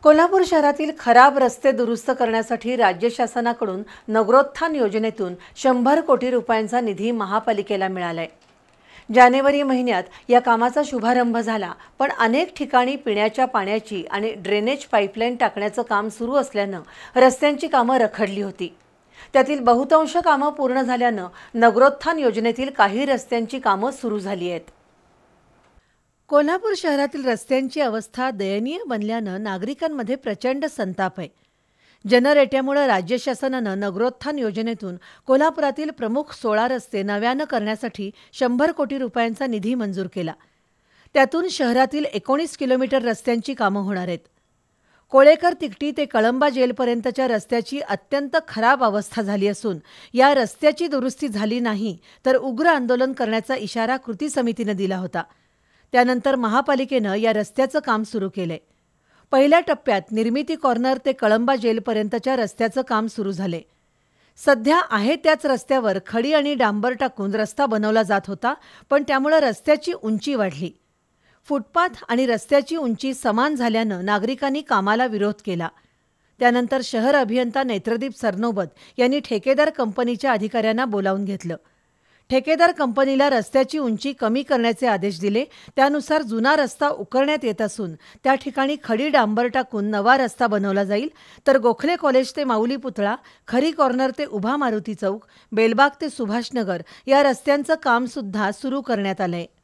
कोल्हापूर शहरातील खराब रस्ते दुरुस्त करण्यासाठी राज्य शासनाकडून नगरोत्थान योजनेतून 100 कोटी रुपयांचा निधी महापालिकेला मिळालाय। जानेवारी महिन्यात या कामाचा शुभारंभ झाला, पण अनेक ठिकाणी पिण्याच्या पाण्याची आणि ड्रेनेज पाईपलाईन टाकण्याचं काम सुरू असल्यानं रस्त्यांची कामं रखडली होती। त्यातील बहुतांश कामं पूर्ण झाल्यानं नगरोत्थान योजनेतील काही रस्त्यांची कामं सुरू झाली आहेत। कोल्हापूर शहरातील रस्त्यांची अवस्था दयनीय बनल्यानं नागरिकांमध्ये प्रचंड संताप आहे। जनरेट्यामुळे राज्य शासनानं नगरोत्थान योजनेतून कोल्हापुरातील प्रमुख 16 रस्ते नव्यानं करण्यासाठी 100 कोटी रुपयांचा निधी मंजूर केला। त्यातून शहरातील 19 किलोमीटर रस्त्यांची कामं होणार आहेत। कोळेकर तिकटी ते कळंबा जेलपर्यंतच्या रस्त्याची अत्यंत खराब अवस्था झाली असून या रस्त्याची दुरुस्ती झाली नाही तर उग्र आंदोलन करण्याचा इशारा कृती समितीने दिला होता। त्यानंतर महापालिकेनं या रस्त्याचं काम सुरू केलंय। पहिल्या टप्प्यात निर्मिती कॉर्नर ते कळंबा जेलपर्यंतच्या रस्त्याचं काम सुरू झाले। सध्या आहे त्याच रस्त्यावर खडी आणि डांबर टाकून रस्ता बनवला जात होता, पण त्यामुळे रस्त्याची उंची वाढली। फुटपाथ आणि रस्त्याची उंची समान झाल्यानं नागरिकांनी कामाला विरोध केला। त्यानंतर शहर अभियंता नेत्रदीप सरनोबत यांनी ठेकेदार कंपनीच्या अधिकाऱ्यांना बोलावून घेतलं। ठेकेदार कंपनीला रस्त्याची उंची कमी करण्याचे आदेश दिले। त्यानुसार जुना रस्ता उकरण्यात येत असून त्या ठिकाणी खडी डांबर टाकून नवा रस्ता बनवला जाईल, तर गोखले कॉलेज ते माऊली पुतळा, खरी कॉर्नर ते उभा मारुती चौक, बेलबाग ते सुभाषनगर या रस्त्यांचं काम सुद्धा सुरू करण्यात आलंय।